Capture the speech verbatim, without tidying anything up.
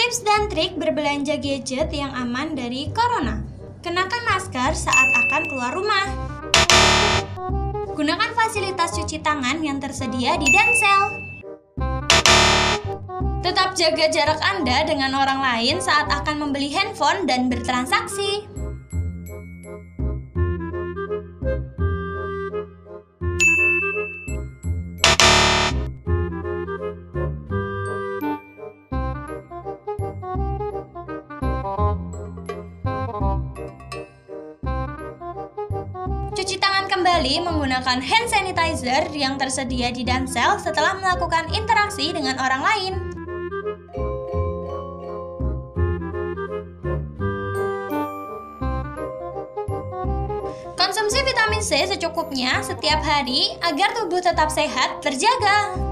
Tips dan trik berbelanja gadget yang aman dari corona. Kenakan masker saat akan keluar rumah. Gunakan fasilitas cuci tangan yang tersedia di Dansel. Tetap jaga jarak Anda dengan orang lain saat akan membeli handphone dan bertransaksi. Cuci tangan kembali menggunakan hand sanitizer yang tersedia di Dansel setelah melakukan interaksi dengan orang lain. Konsumsi vitamin C secukupnya setiap hari agar tubuh tetap sehat terjaga.